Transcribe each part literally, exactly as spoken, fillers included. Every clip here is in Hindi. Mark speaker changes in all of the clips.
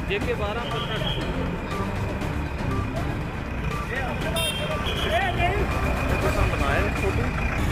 Speaker 1: जेके बारह बनाए फोटो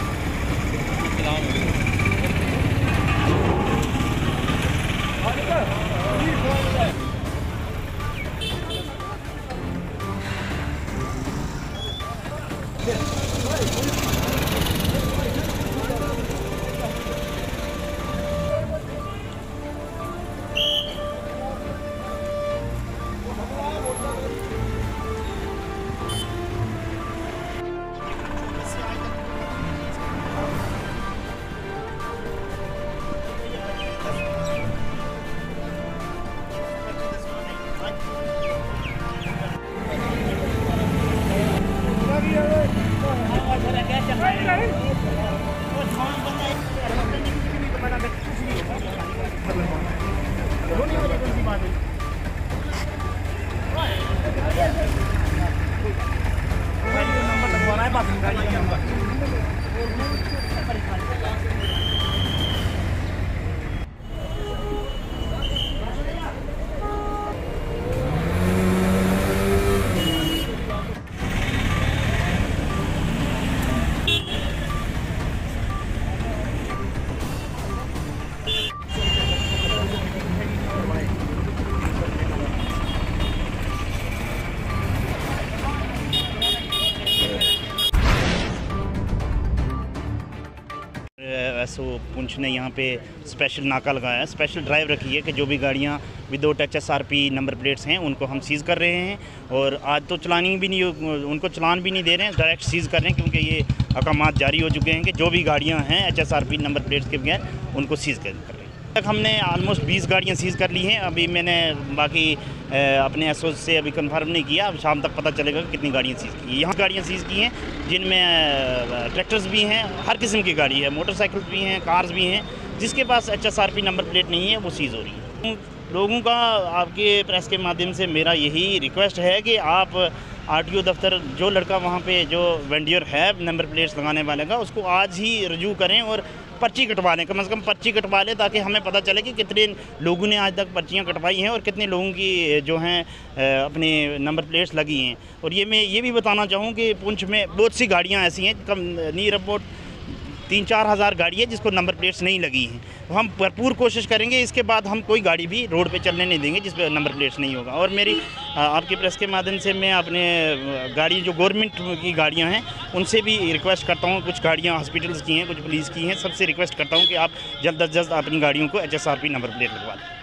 Speaker 2: एसओ पुंछ ने यहाँ पे स्पेशल नाका लगाया है, स्पेशल ड्राइव रखी है कि जो भी गाड़ियाँ without H S R P number plates हैं उनको हम सीज़ कर रहे हैं। और आज तो चलानी भी नहीं, उनको चलान भी नहीं दे रहे हैं, डायरेक्ट सीज़ कर रहे हैं, क्योंकि ये अहकामात जारी हो चुके हैं कि जो भी गाड़ियाँ हैं H S R P number plates के बगैर उनको सीज़ कर रहे हैं। तक हमने आलमोस्ट बीस गाड़ियाँ सीज़ कर ली हैं। अभी मैंने बाकी अपने एसओ से अभी कंफर्म नहीं किया, अब शाम तक पता चलेगा कि कितनी गाड़ियाँ सीज़ की। यहाँ गाड़ियाँ सीज़ की हैं जिनमें ट्रैक्टर्स भी हैं, हर किस्म की गाड़ी है, मोटरसाइकिल भी हैं, कार्स भी हैं। जिसके पास H S R P number plate नहीं है वो सीज़ हो रही है। लोगों का आपके प्रेस के माध्यम से मेरा यही रिक्वेस्ट है कि आप आर टी ओ दफ्तर, जो लड़का वहाँ पे जो वेंडियर है नंबर प्लेट्स लगाने वाले का, उसको आज ही रजू करें और पर्ची कटवा लें, कम से कम पर्ची कटवा लें, ताकि हमें पता चले कि कितने लोगों ने आज तक पर्चियाँ कटवाई हैं और कितने लोगों की जो हैं अपने नंबर प्लेट्स लगी हैं। और ये मैं ये भी बताना चाहूँ कि पुंछ में बहुत सी गाड़ियाँ ऐसी हैं, कम नियर अबाउट तीन चार हज़ार गाड़ी है जिसको नंबर प्लेट्स नहीं लगी हैं। तो हम भरपूर कोशिश करेंगे, इसके बाद हम कोई गाड़ी भी रोड पे चलने नहीं देंगे जिस पे नंबर प्लेट्स नहीं होगा। और मेरी आपके प्रेस के माध्यम से मैं अपने गाड़ी जो गवर्नमेंट की गाड़ियां हैं उनसे भी रिक्वेस्ट करता हूं, कुछ गाड़ियां हॉस्पिटल्स की हैं, कुछ पुलिस की हैं, सबसे रिक्वेस्ट करता हूं कि आप जल्द अज जल्द अपनी गाड़ियों को H S R P number plate लगवा दें।